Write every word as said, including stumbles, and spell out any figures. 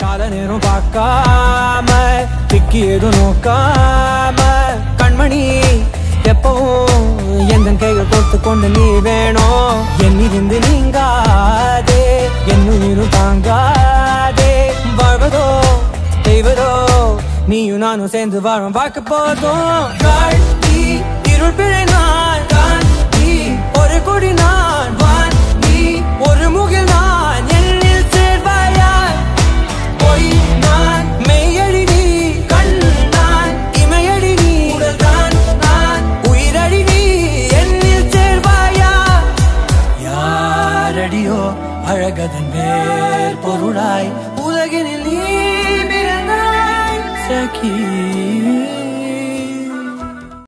கால நேரம் பார்க்காம திக்கி எதுவும் நோக்காம கண்மணி எப்பவும் எந்த கைகள் கொடுத்து கொண்டு நீ வேணும் என்னிருந்து நீங்காதே என்னுயிரும் தாங்காதே வாழ்வதோ செய்வதோ நீயும் நானும் சேர்ந்து வாழும் பார்க்க போதும் காட்டி இருள் பிழை நான் காட்டி ஒரு கொடி நான் வான் நீ ஒரு முகில் நான் என்னில் சேர்வாயா பொய் நான் மெய்யடி நீ கண் நான் இமையடி நீ உடல் தான் நான் உயிரடி நீ என்னில் சேர்வாயா யாரடியோ அழகதன் வேர் பொருளாய்